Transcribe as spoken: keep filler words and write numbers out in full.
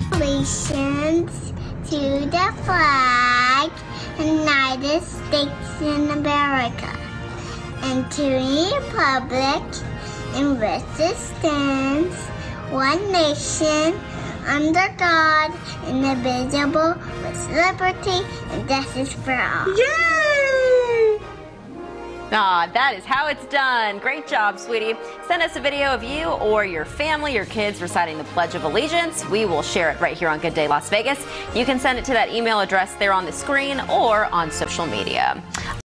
Allegiance to the flag, United States of America, and to the republic in which it stands, one nation, under God, indivisible, with liberty and justice for all. Yay! Ah, that is how it's done. Great job, sweetie. Send us a video of you or your family, your kids reciting the Pledge of Allegiance. We will share it right here on Good Day Las Vegas. You can send it to that email address there on the screen or on social media.